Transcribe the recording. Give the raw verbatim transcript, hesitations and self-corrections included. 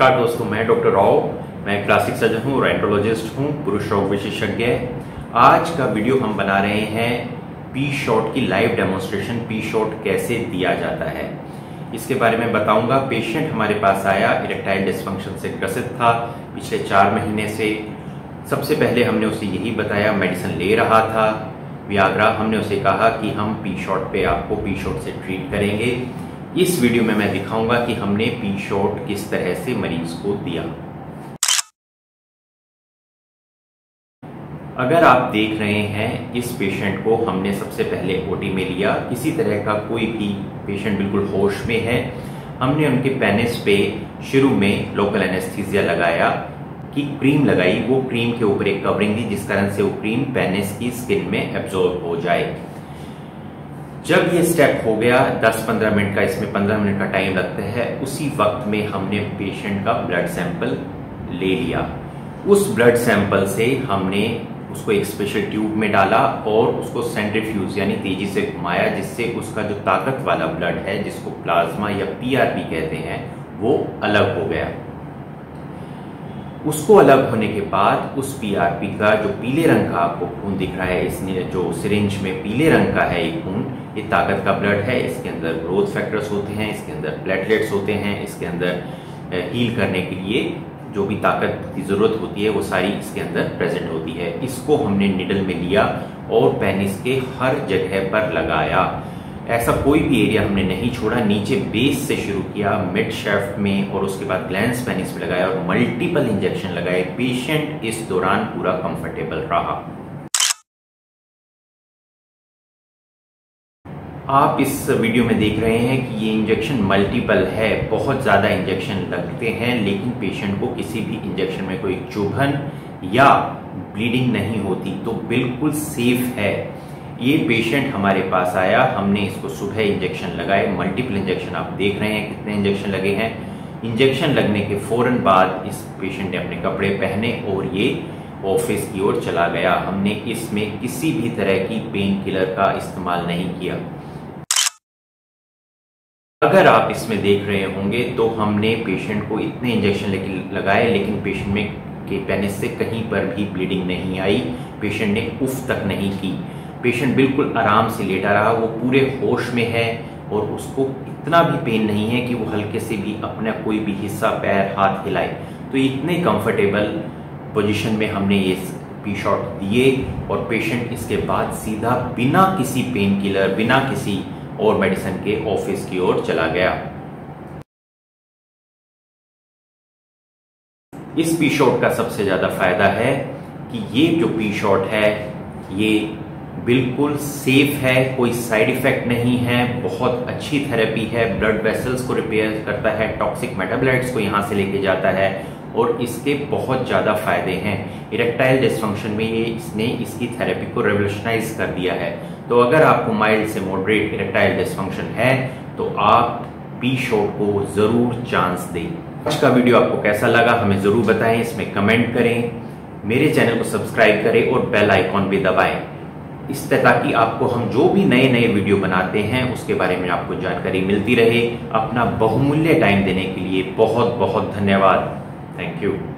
नमस्कार दोस्तों, मैं डॉक्टर राव। मैं प्लास्टिक सर्जन हूँ, रेंटोलॉजिस्ट हूँ, पुरुष रोग विशेषज्ञ। आज का वीडियो हम बना रहे हैं पी शॉट की लाइव डेमोन्स्ट्रेशन। पी शॉट कैसे दिया जाता है इसके बारे में बताऊंगा। पेशेंट हमारे पास आया, इरेक्टाइल डिस्फंक्शन से ग्रसित था पिछले चार महीने से। सबसे पहले हमने उसे यही बताया, मेडिसिन ले रहा था वियाग्रा। हमने उसे कहा कि हम पी शॉट पे आपको पी शॉट से ट्रीट करेंगे। इस वीडियो में मैं दिखाऊंगा कि हमने पी शॉट किस तरह से मरीज को दिया। अगर आप देख रहे हैं, इस पेशेंट को हमने सबसे पहले ओटी में लिया। किसी तरह का कोई भी पेशेंट बिल्कुल होश में है। हमने उनके पेनिस पे शुरू में लोकल एनेस्थीसिया लगाया कि क्रीम लगाई। वो क्रीम के ऊपर एक कवरिंग दी जिस कारण से वो क्रीम पेनिस की स्किन में एब्जॉर्ब हो जाए। जब ये स्टेप हो गया, दस पंद्रह मिनट का, इसमें पंद्रह मिनट का टाइम लगता है, उसी वक्त में हमने पेशेंट का ब्लड सैंपल ले लिया। उस ब्लड सैंपल से हमने उसको एक स्पेशल ट्यूब में डाला और उसको सेंट्रीफ्यूज यानी तेजी से घुमाया, जिससे उसका जो ताकत वाला ब्लड है, जिसको प्लाज्मा या पीआरपी कहते हैं, वो अलग हो गया। उसको अलग होने के बाद उस पीआरपी का जो पीले रंग का आपको खून दिख रहा है, इसने जो सिरिंज में पीले रंग का है ये खून, ये ताकत का ब्लड है। इसके अंदर ग्रोथ फैक्टर्स होते हैं, इसके अंदर प्लेटलेट्स होते हैं, इसके अंदर हील करने के लिए जो भी ताकत की जरूरत होती है वो सारी इसके अंदर प्रेजेंट होती है। इसको हमने निडल में लिया और पेनिस के हर जगह पर लगाया। ऐसा कोई भी एरिया हमने नहीं छोड़ा। नीचे बेस से शुरू किया, मिड शेफ्ट में, और उसके बाद ग्लैंस पेनिस में लगाया और मल्टीपल इंजेक्शन लगाए। पेशेंट इस दौरान पूरा कंफर्टेबल रहा। आप इस वीडियो में देख रहे हैं कि ये इंजेक्शन मल्टीपल है, बहुत ज्यादा इंजेक्शन लगते हैं, लेकिन पेशेंट को किसी भी इंजेक्शन में कोई चुभन या ब्लीडिंग नहीं होती, तो बिल्कुल सेफ है। ये पेशेंट हमारे पास आया, हमने इसको सुबह इंजेक्शन लगाए, मल्टीपल इंजेक्शन। आप देख रहे हैं कितने इंजेक्शन लगे हैं। इंजेक्शन लगने के फौरन बाद इस पेशेंट ने अपने कपड़े पहने और ये ऑफिस की ओर चला गया। हमने इसमें किसी भी तरह की पेन किलर का इस्तेमाल नहीं किया। अगर आप इसमें देख रहे होंगे तो हमने पेशेंट को इतने इंजेक्शन लगाए, लेकिन पेशेंट में के पेनिस से कहीं पर भी ब्लीडिंग नहीं आई। पेशेंट ने उफ तक नहीं की। पेशेंट बिल्कुल आराम से लेटा रहा, वो पूरे होश में है और उसको इतना भी पेन नहीं है कि वो हल्के से भी अपना कोई भी हिस्सा, पैर, हाथ हिलाए। तो इतने कंफर्टेबल पोजीशन में हमने ये पी शॉट दिए और पेशेंट इसके बाद सीधा बिना किसी पेन किलर, बिना किसी और मेडिसिन के ऑफिस की ओर चला गया। इस पी शॉट का सबसे ज्यादा फायदा है कि ये जो पी शॉट है ये बिल्कुल सेफ है, कोई साइड इफेक्ट नहीं है, बहुत अच्छी थेरेपी है। ब्लड वेसल्स को रिपेयर करता है, टॉक्सिक मेटाबोलाइट्स को यहां से लेके जाता है और इसके बहुत ज्यादा फायदे हैं। इरेक्टाइल डिस्फंक्शन में ये इसने इसकी थेरेपी को रेवोल्यूशनाइज कर दिया है। तो अगर आपको माइल्ड से मॉडरेट इरेक्टाइल डिस्फंक्शन है तो आप पी शॉट को जरूर चांस दें। आज का वीडियो आपको कैसा लगा हमें जरूर बताएं, इसमें कमेंट करें, मेरे चैनल को सब्सक्राइब करें और बेल आइकॉन भी दबाएं, इस तरह ताकि आपको हम जो भी नए नए वीडियो बनाते हैं उसके बारे में आपको जानकारी मिलती रहे। अपना बहुमूल्य टाइम देने के लिए बहुत बहुत धन्यवाद। Thank you.